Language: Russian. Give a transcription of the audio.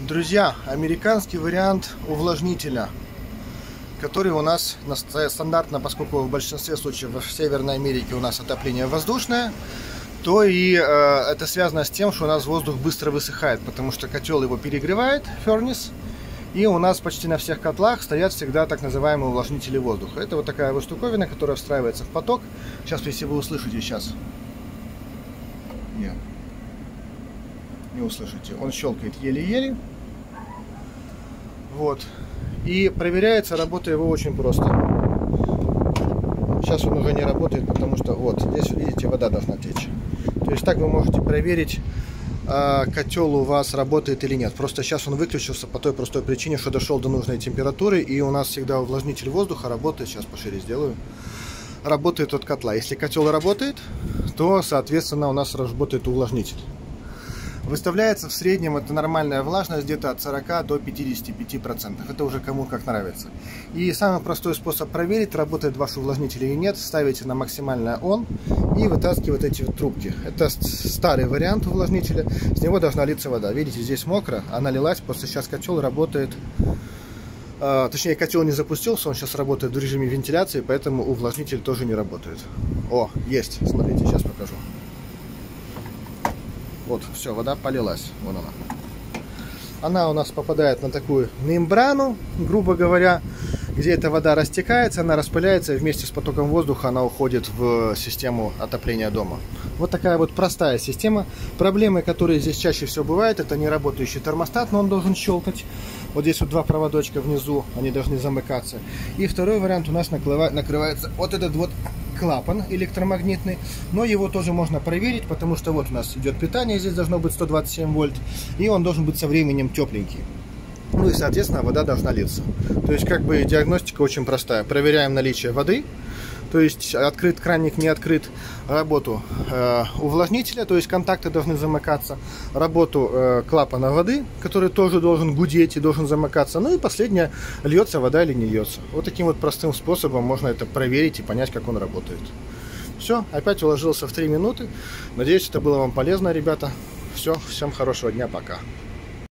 Друзья, американский вариант увлажнителя, который у нас стандартно, поскольку в большинстве случаев в Северной Америке у нас отопление воздушное, то и это связано с тем, что у нас воздух быстро высыхает, потому что котел его перегревает, фернис, и у нас почти на всех котлах стоят всегда так называемые увлажнители воздуха. Это вот такая вот штуковина, которая встраивается в поток. Сейчас, если вы услышите, сейчас не услышите, он щелкает еле-еле. Вот. И проверяется работа его очень просто. Сейчас он уже не работает, потому что вот здесь, видите, вода должна течь. То есть так вы можете проверить, котел у вас работает или нет. Просто сейчас он выключился по той простой причине, что дошел до нужной температуры, и у нас всегда увлажнитель воздуха работает. Сейчас пошире сделаю. Работает от котла. Если котел работает, то, соответственно, у нас работает увлажнитель. Выставляется в среднем, это нормальная влажность, где-то от 40 до 55%. Это уже кому как нравится. И самый простой способ проверить, работает ваш увлажнитель или нет, ставите на максимальное ON и вытаскиваете эти трубки. Это старый вариант увлажнителя, с него должна литься вода. Видите, здесь мокро, она лилась, просто сейчас котел работает, точнее котел не запустился, он сейчас работает в режиме вентиляции, поэтому увлажнитель тоже не работает. О, есть, смотрите, сейчас покажу. Вот, все, вода полилась. Вон она. Она у нас попадает на такую мембрану, грубо говоря, где эта вода растекается, она распыляется, и вместе с потоком воздуха она уходит в систему отопления дома. Вот такая вот простая система. Проблемы, которые здесь чаще всего бывают, это не работающий термостат, но он должен щелкать. Вот здесь вот два проводочка внизу, они должны замыкаться. И второй вариант у нас накрывается вот этот вот клапан электромагнитный, но его тоже можно проверить, потому что вот у нас идет питание, здесь должно быть 127 вольт, и он должен быть со временем тепленький. Ну и, соответственно, вода должна литься. То есть, как бы, диагностика очень простая. Проверяем наличие воды, то есть, открыт краник, не открыт, работу увлажнителя, то есть, контакты должны замыкаться, работу клапана воды, который тоже должен гудеть и должен замыкаться, ну и последнее, льется вода или не льется. Вот таким вот простым способом можно это проверить и понять, как он работает. Все, опять уложился в 3 минуты. Надеюсь, это было вам полезно, ребята. Все, всем хорошего дня, пока.